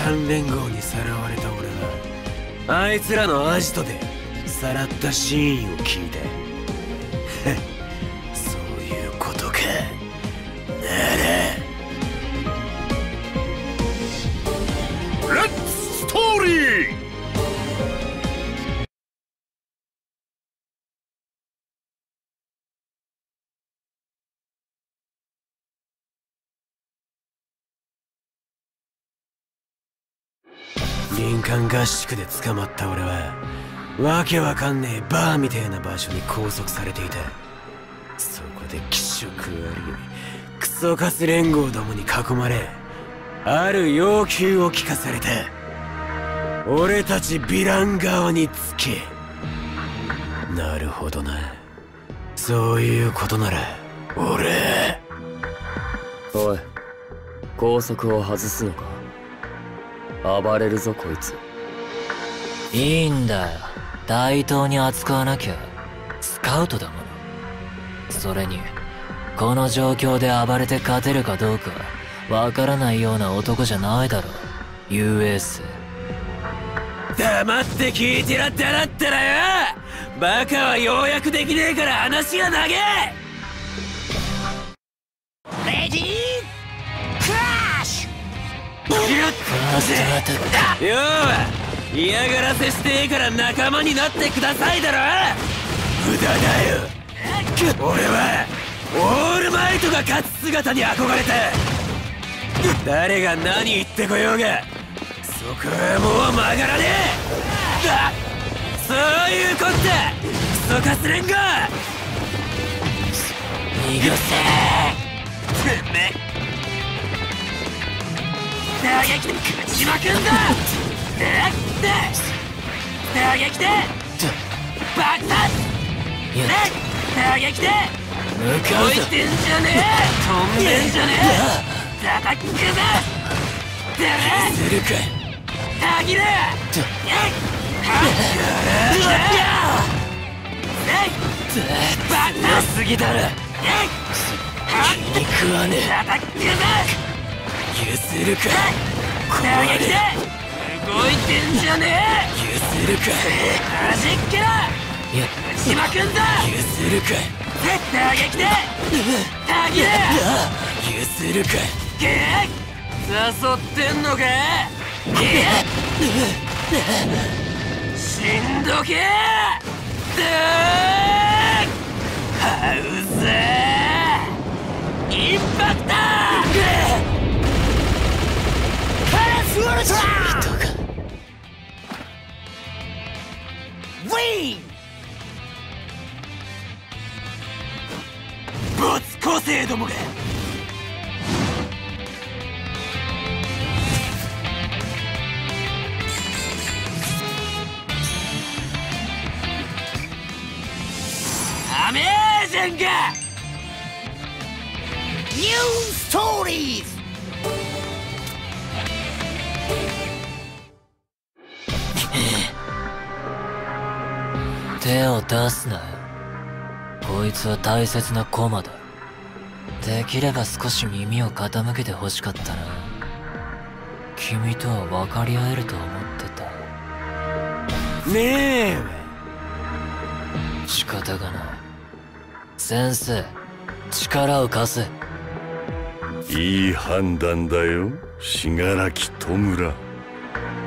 反連合にさらわれた俺はあいつらのアジトでさらったシーンを聞いてそういうことか。ならレッツストーリー。林間合宿で捕まった俺はわけわかんねえバーみてえな場所に拘束されていた。そこで気色悪いクソカス連合どもに囲まれ、ある要求を聞かされた。俺たちヴィラン側につけ。なるほどな、そういうことなら俺。 おい、拘束を外すのか。暴れるぞこいつ。 いいんだよ、対等に扱わなきゃ。スカウトだもの。それにこの状況で暴れて勝てるかどうかわからないような男じゃないだろ US。 黙って聞いてらったらったらよ。バカはようやくできねえから話が長え。レディークラッシュ。要は嫌がらせしてえから仲間になってくださいだろ。無駄だよ。俺はオールマイトが勝つ姿に憧れた。誰が何言ってこようがそこはもう曲がらねえ。だ、そういうこった。クソカス連合逃がせ。てめえ打撃でぶちまくんだ。打撃で爆発。打撃で動いてんじゃねえ。飛んでんじゃねえ。叩くぜ。するかたぎれ。バカすぎだろ。気に食わねえ。叩くぜ。ゆするか。打撃で動いてんじゃねえ。ゆするか。はじっけろ。打ちまくんだ。ゆするか。打撃でたぎれ。ゆするか。誘ってんのか。しんどけ。はうぜ。インパクター。ウルトラウィン没個性どもが。アメージングニューストーリーズ。 手を出すなよ。こいつは大切な駒だ。できれば少し耳を傾けて欲しかったな。君とは分かり合えると思ってた。 ねえ。 仕方がない。先生、力を貸せ。 いい判断だよ、信楽戸村。